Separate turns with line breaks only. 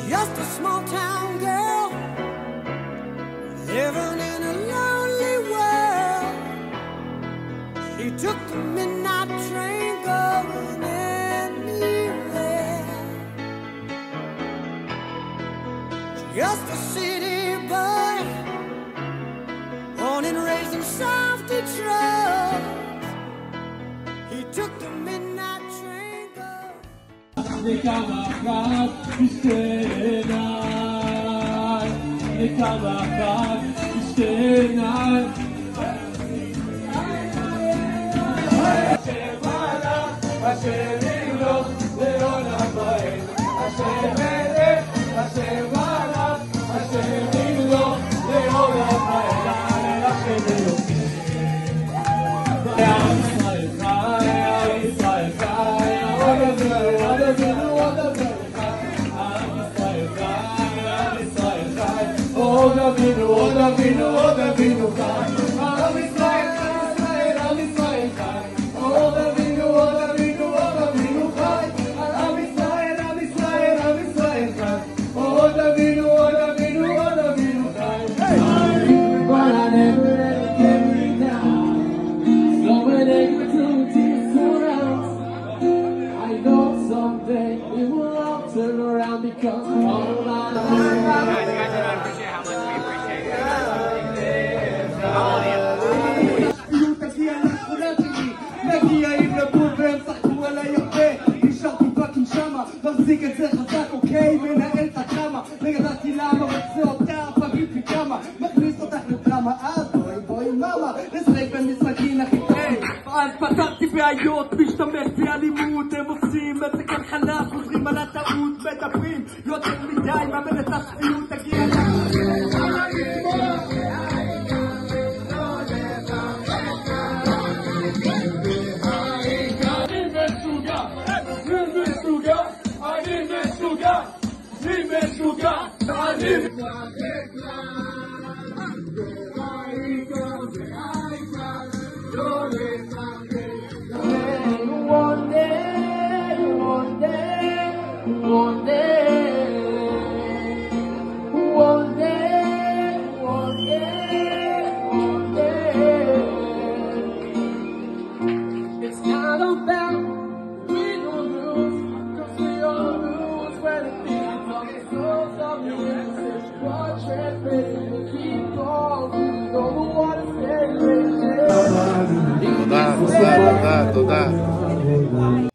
just a small town girl living in a lonely world. She took the midnight train going anywhere. Just a city boy, born and raised in South Detroit. He took the midnight train going.
Nikamakat istenar, nikamakat istenar. Ashemana, Ashemino, Leona Boy, Ashemene, Ashemana, Ashemino, Leona Boy, Ashemino. Someday we will all turn around because all I know.
Guys, I don't appreciate how much we appreciate
אז פתרתי בעיות, משתמש באלימות, הם עושים את זה כאן חלק, חוזרים על הטעות, מדברים יותר מדי, מאבד את האחריות, תגיע
תודה.